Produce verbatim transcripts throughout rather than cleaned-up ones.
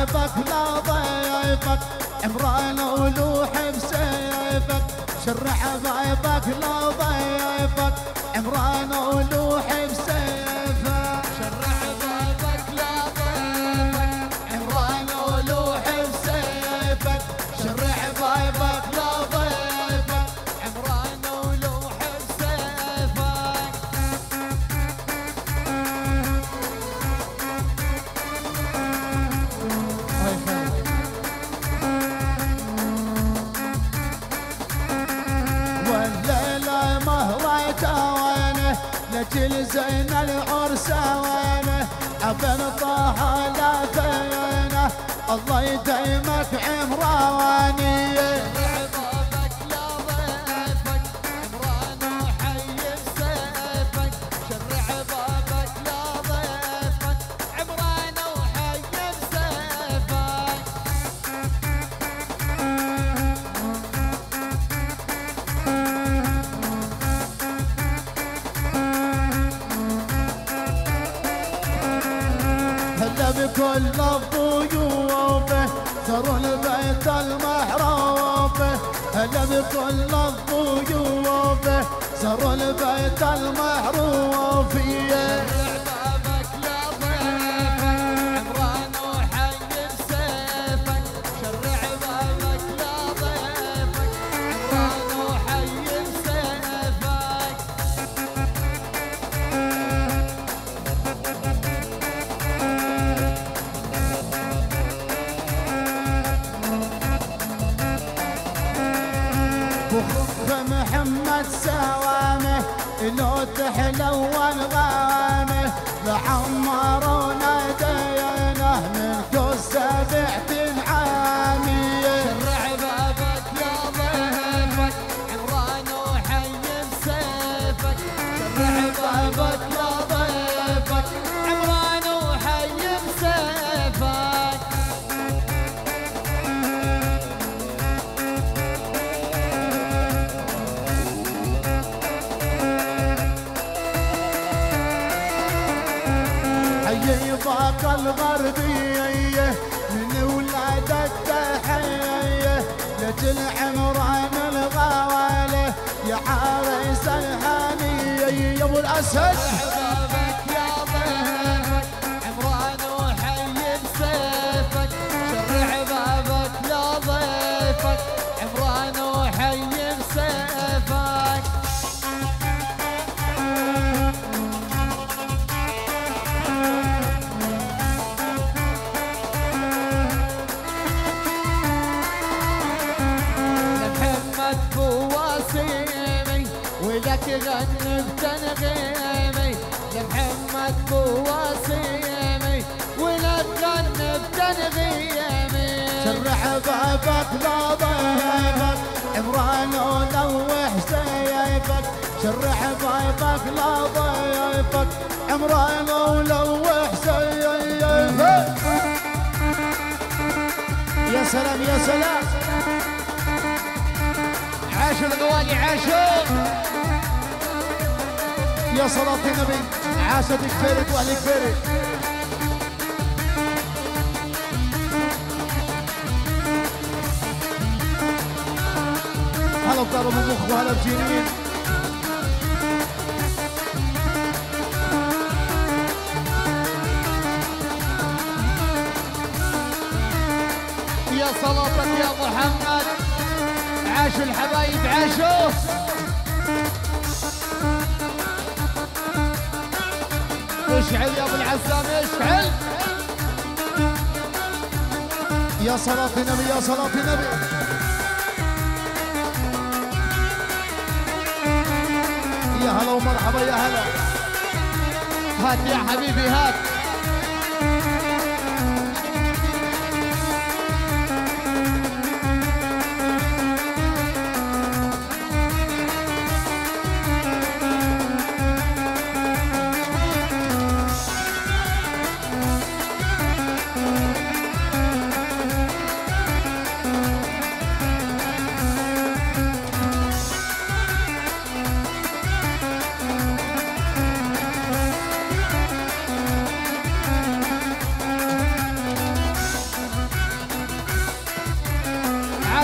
بابك لا ضيفك عمران ولوح بسيفك شرع بابك لا ضيفك عمران ولوح بسيفك شرع بابك لا ضيفك عمران ولوح بسيفك شرع بابك لا ضيفك عمران ولوح بسيفك والليلة مهرة وينه لجل زين العرس وينه ابن طه لا فينه الله يديمك عمراني شرع بابك لا ضيفك عمران وحي بسيفك شرع بابك لا ضيفك عمران وحي بسيفك هلا بكل الضيوف زاروا البيت المحروف هلا بكل الضيوف زاروا البيت المحروف شرع بابك لا ضيفك عمران وحي بسيفك شرع بابك لا ضيفك عمران وحي بسيفك وخف محمد سوامه لو تحلو الغامه لعمرونا دينه من كل سبعة عامي شرع بابك لا ضيفك عمران وحي بسيفك شرع بابك لا ضيفك عمران وحي بسيفك حي ضاق الغربية من ولاد التحية لجل عمران الغوالة يا عريس الهنية يا ابو الاسد بابك يا ضيفك عمران وحي بسيفك شرع بابك لا ضيفك عمران وحي بسيفك لمحمد بواسيمي ولك غني بتنغيمي لمحمد بواسيمي ولك غني بتنغيمي شرع بابك لا ضيفك عمران ولوح سيفك شرع بابك لا ضيفك عمران ولوح سيفك يا سلام يا سلام عاشوا الغوالي عاشوا يا صلاة النبي عاشت كفيرك واهل كفيرك هلا بطاروا من مخ وهلا بجنين يا صلاتك يا محمد عاشوا الحبايب عاشوا اشعل يا ابو العزام اشعل يا صلاة النبي يا صلاة النبي يا هلا ومرحبا يا هلا هات يا حبيبي هات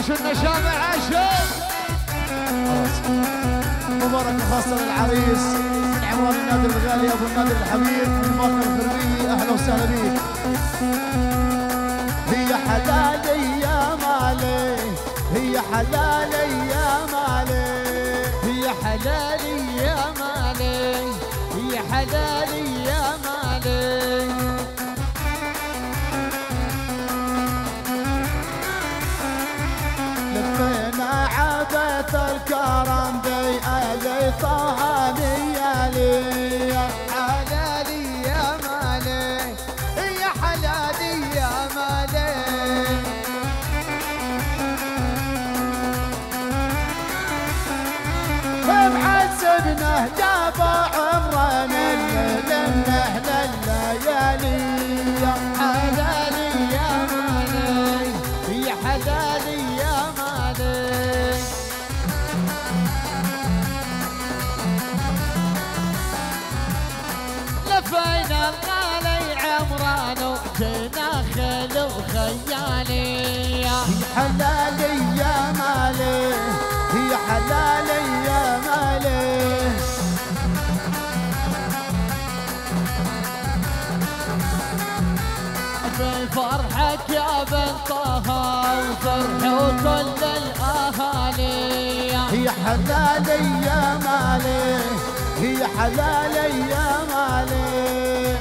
عاشوا النشامة عاشوا. مبارك خاصة للعريس من عمران النادر الغالي ابو النادر الحبيب من ماكر الفرمية، اهلا وسهلا بيك. هي حلالي يا مالي، هي حلالي يا مالي، هي حلالي يا مالي، هي حلالي يا مالي. لفينا عبيت الكرم بي الي طه ليالي، حلالي يا مالي، هي حلالي يا مالي. معذبنا جابوا عمران للنهل الليالي، حلالي يا مالي، هي حلالي يا مالي. لفينا الغالي عمران وجينا خيل وخيالي. هي حلالي يا مالي، هي حلالي يا مالي. بفرحك يا بنت طه وفرحوا كل الاهالي. هي حلالي يا مالي، هي حلالي يا مالي.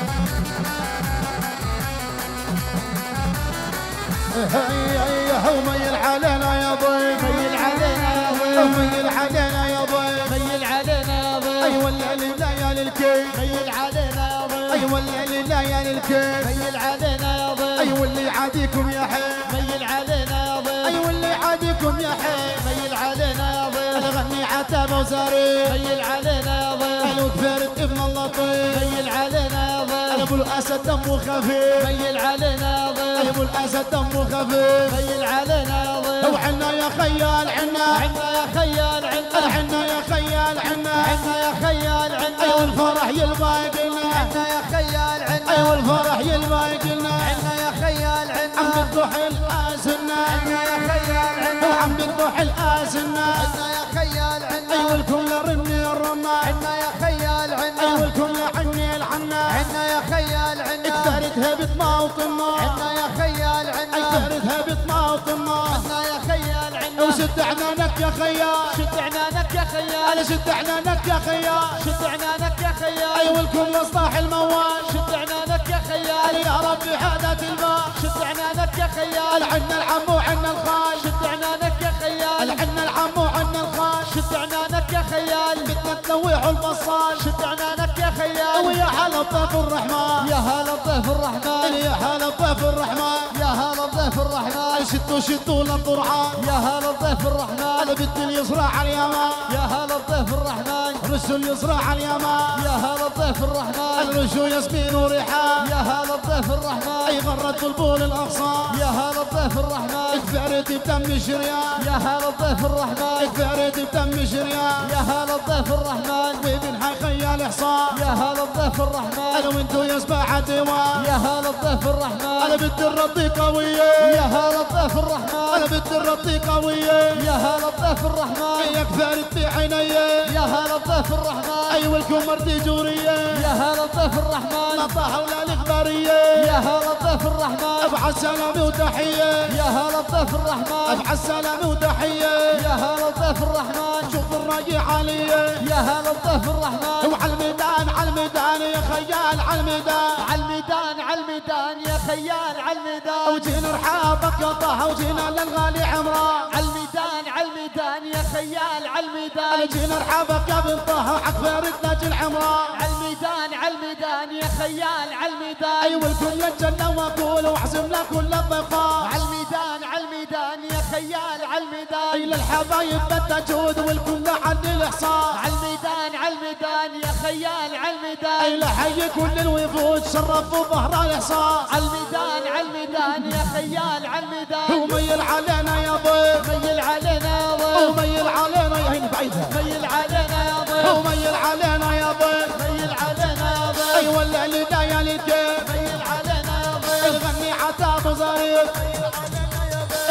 هيا هيا وميل علينا يا ضيف، ميل علينا يا ضيف، وميل علينا يا ضيف، ميل علينا يا ضيف. ايوه الليل الليالي الكيف، ميل علينا يا ضيف، ايوه الليل الليالي الكيف، ميل علينا يا ضيف. ايوه اللي يعاديكم يا حي، ميل علينا يا ضيف، ايوه اللي يعاديكم يا حي. ميل علينا يا ضيف، الغني عتابه وزاري، ميل علينا يا ضيف، الو كبرت ابن اللطيف، ميل علينا يا ضيف، ابو الاسد دمه خفيف، ميل علينا يا ضيف، ابو الاسد دمه خفيف. ميل علينا يا ضيف. وعنا يا خيال عنا، عنا يا خيال عنا، عنا يا خيال عنا، عنا يا خيال عنا. ايوه الفرح يلبى يقلنا، عنا يا خيال عنا، ايوه الفرح يلبى يقلنا. عنا يا خيال عنا، عم بتضح الآسنا، عنا يا خيال عنا، وعم بتضح الآسنا. عنا يا خيال عنا، ايوه الكل رني الرما، عنا يا خيال عنا، ايوه الكل عني العنا. عنا يا خيال عنا، اكثرتها بطماطمنا، عنا يا خيال عنا، اكثرتها بطماطمنا. عنا يا خيال عنا. وشد عنانك يا خيال، شد عنانك يا خيال، انا شد عنانك يا خيال. شد عنانك يا خيال، ايوه الكل اصلاح الموال. شد عنانك يا خيال، يا ربي حادت الماء. شد عنانك يا خيال، عنا العم وعنا الخال، شد عنانك يا خيال، عنا العم وعنا الخال. شد عنانك يا خيال، بدنا تلويح البصال. شد عنانك يا خيال. ويا هلا بضيف الرحمن، يا هلا بضيف الرحمن، يا هلا بضيف الرحمن. يا هلا بضيف الرحمن، شدوا شدوا للطرحان. يا هلا بضيف الرحمن، انا بدي اليسرى على اليمين، يا هلا بضيف الرحمن، رشوا اليسرى على اليمين. يا هلا بضيف الرحمن، رشوا ياسمين وريحان. يا هلا بضيف الرحمن، اي غرد بلبول الاغصان. يا هلا بضيف الرحمن، كفرت بدم شريان. يا هلا بضيف الرحمن، كفرت بدم شريان. يا هلا بضيف الرحمن، وابن حي خيال حصان. يا هلا بضيف الرحمن، انا وانتو يا سباحة ديوان. يا هلا بضيف الرحمن، انا بدي الرضي قوية. يا هلا بضيف الرحمن، انا بدي الرضي قوية. يا هلا بضيف الرحمن، يا كفرت بعيني. يا هلا بضيف الرحمن، ايوه الكمر ديجورية. يا هلا بضيف الرحمن، نطاحة ولا الاخبارية. يا هلا بضيف الرحمن، ابعد سلامي وتحية. يا هلا بضيف الرحمن، ابعد سلامي وتحية. يا هلا بضيف الرحمن، شوف الراجع عليا. يا هلا بضيف الرحمن. وعلى الميدان على الميدان يا خيال على الميدان. على الميدان على الميدان يا خيال على الميدان. وجينا رحابك يا طه وجينا للغالي عمران. على الميدان على الميدان يا خيال على الميدان. جينا رحابك يا بن طه عكفرت ناجي العمران. على الميدان على الميدان يا خيال على الميدان. ايوه الكل الجنة واقول واحزم لك كل الضيفان. على الميدان على الميدان يا خيال على الميدان. اي للحبايب بالتجود والكل عند الاحصان. على الميدان على الميدان يا خيال على الميدان. اي لحي كل الوفود شرفوا ظهر الاحصان. على الميدان على الميدان يا خيال على الميدان. وميل علينا يا ضيف، ميل علينا يا ضيف، وميل علينا يا هين بعيدها. ميل علينا يا ضيف، وميل علينا يا ضيف. ميل علينا يا ضيف، ايوه اللي ليالي الكيف. ميل علينا يا ضيف، الغني عتاب وزريف.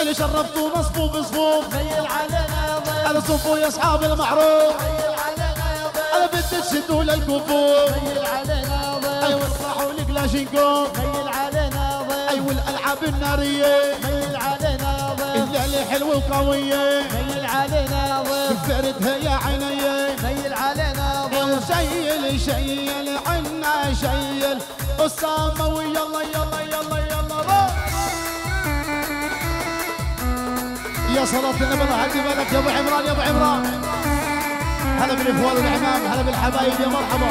اللي شرفتوا مصفوف بصفوف ميل علينا يا ضيف على صفوا يا اصحاب المعروف ميل علينا يا ضيف على بنت تشدوا للكفوف ميل علينا يا ضيف ايوه اطرحوا لكلاشينكوف ميل علينا يا ضيف ايوه الالعاب الناريه ميل علينا يا ضيف الليله حلوه وقويه ميل علينا يا ضيف كفرتها يا عيني ميل علينا يا ضيف شيل شيل عنا شيل أسامة ويلا يلا يلا يلا روح يا صلاة النبي الله يهدي بالك يا ابو عمران يا ابو عمران هلا بالاخوان والعمام هلا بالحبايب يا مرحبا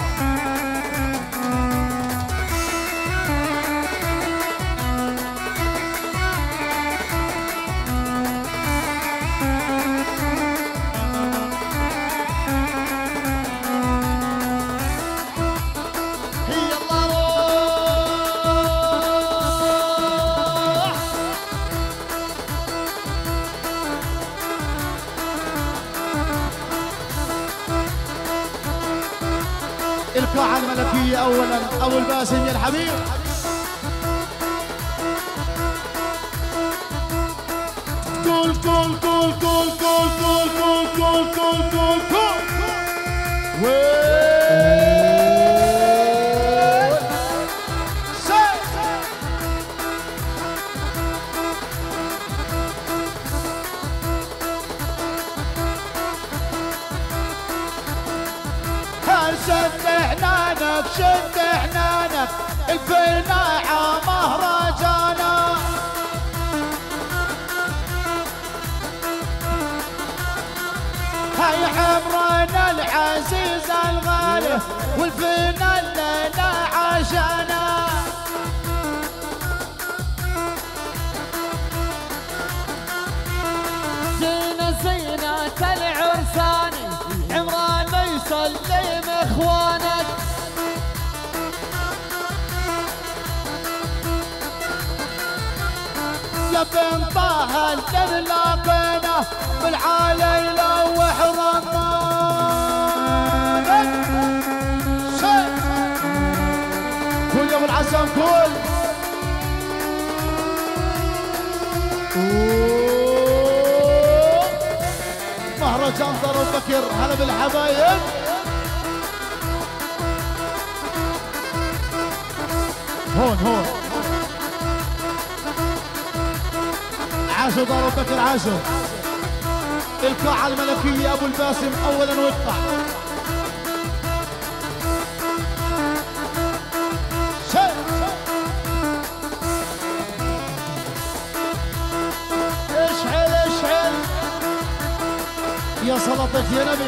القاعة الملكية أولا أبو الباسم يا الحبيب كول كول كول كول كول كول كول كول كول كول كول شد حنانك شد حنانك الفناعة مهرجانا هاي عمرنا العزيز الغالي والفنا الليلة عشانا زينة زينة العرساني عمران ما يسلم اخوانك يا بن طه اللي لاقينا بالعالي لوح رمانك كل يوم العسل كل مهرجان دار البكر هلا بالحبايب هون هون عاشوا دار البكر عاشوا القاعة الملكية أبو الباسم أولا واقطع اشحل اشحل يا سلطة يا نبي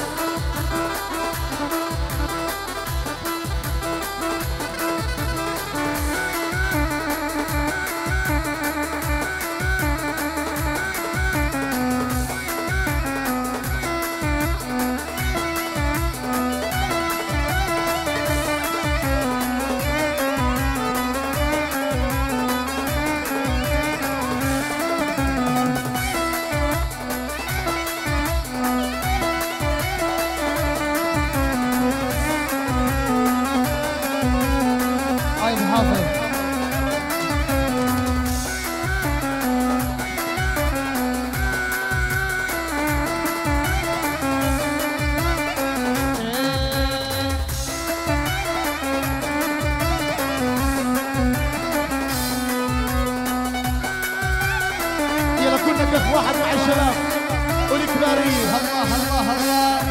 كف واحد مع الشباب والكباريين. الله الله الله.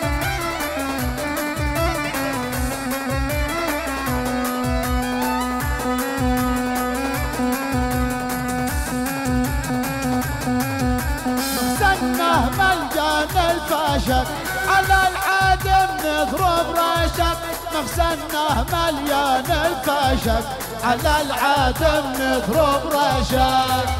مستنه ملجان الفاشل على العادم نضرب راشد. مغسلنا مليان الفاشل على العادم نضرب راشد.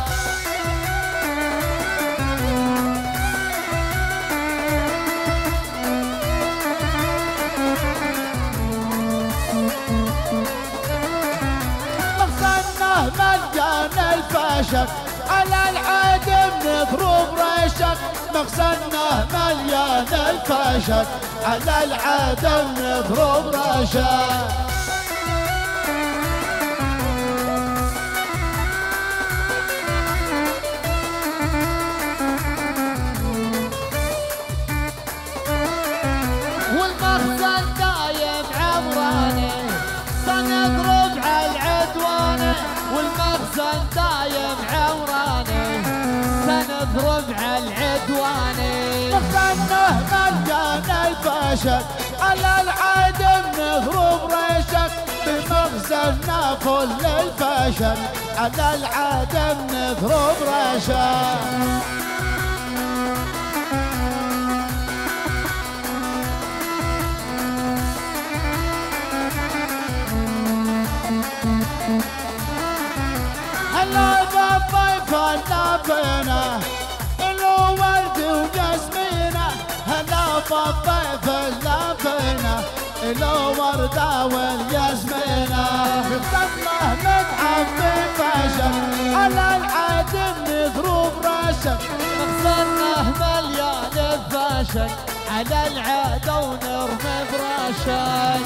مغسلنا مليان الفاشل على العادم نضرب راشد. مغسلنا مليان الفاشل على العادم نضرب راشد. رشك على العدم نضرب رشك بمخزننا فل الفشل على العدم نضرب رشك هلا بالضيف هلا بنا الو ورد وياسمينه هلا بالضيف هلا بنا الو ورده والياسمينه بفضله متعبي فشل على العدم نضرب رشك مخزنه مليان الفشل على العاده ونرمي براشك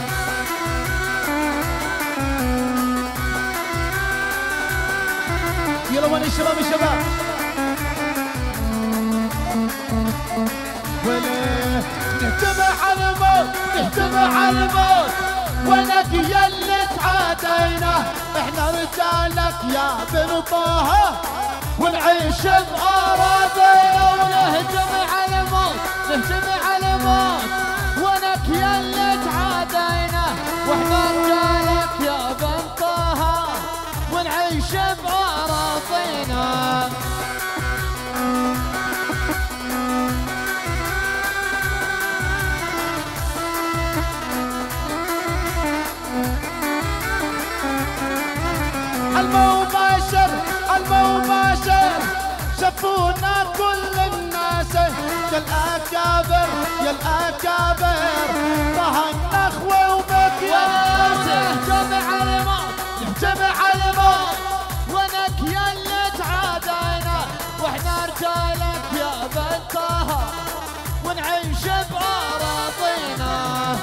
يلا وين الشباب الشباب وليه نهتمع على الموت نهتمع على الموت وينك يا اللي تعادينا احنا رجالك يا بن طه ونعيش بأراضينا ونهتم على الموت نهتم على الموت وينك يا اللي تعادينا واحنا رجالك يا بن طه ونعيش بأراضينا المباشر المباشر شافونا كل الناس يا الأكابر يا الأكابر طه النخوة وبكياس نهتم على الموت نهتم على الموت وينك يا اللي تعادينا واحنا رجالك يا بن طه ونعيش بأراضينا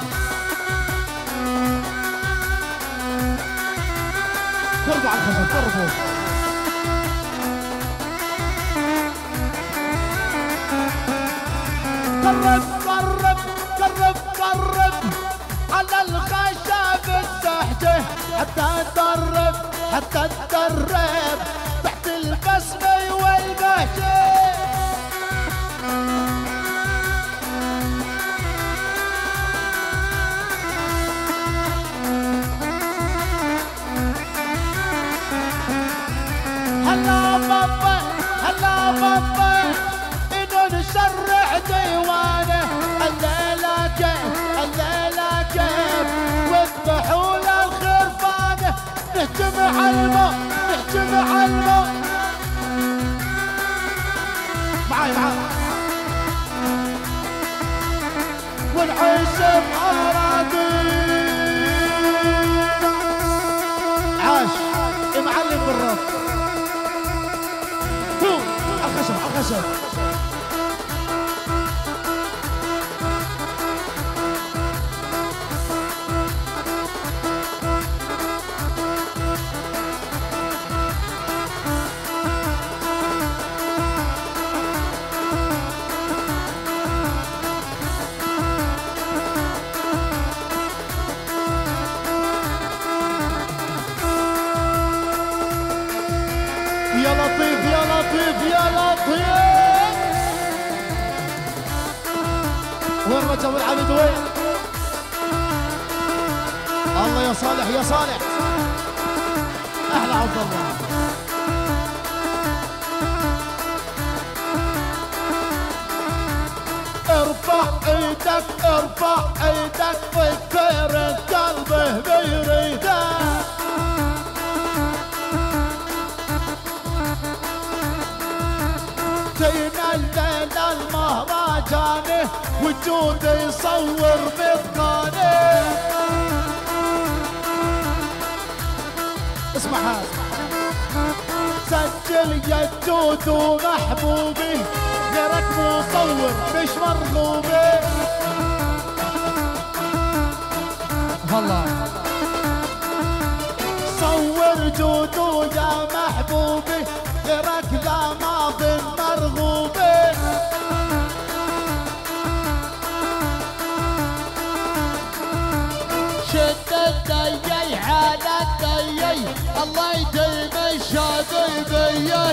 قربوا على الخشب قربوا قرب قرب قرب قرب على الخشب السحجة حتى تدرب حتى تدرب تحت البسمة والبهجة هلا بابا هلا بابا انو نشرع ديوانه الليله كيف الليله كيف واذبحوا للخرفانه نهجم على الموت نهجم على الموت معاي معاي ونعيش بأراضينا عاش معلم بالرب الخشب الخشب يا لطيف يا لطيف يا لطيف وين رجب العبد وين الله يا صالح يا صالح احلى عبد الله ارفع ايدك ارفع ايدك والفارق قلبه بيريدك جينا الليلة المهرجاني وجود يصور مثقاني اسمع هذا سجل يا جود ومحبوبي غيرك مصور مش مرغوبي والله صور جودو يا محبوبي غيرك لا ماضي مرغوبي شد الديي على الديي الله يديم الشاطئ بيه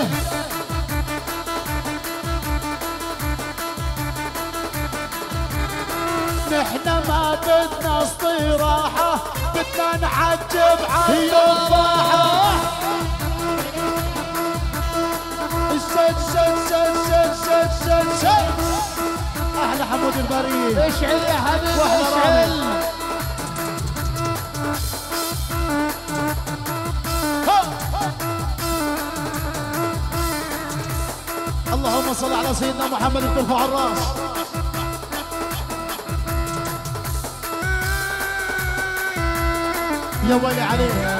احنا ما بدنا استراحة، بدنا نعجب عالتفاحة. شد شد شد شد شد شد شد. احلى حمود البريد. اشعل يا حبيبي واحلى اشعل. اللهم صل على سيدنا محمد بترفع الراس. يا ويلي عليه.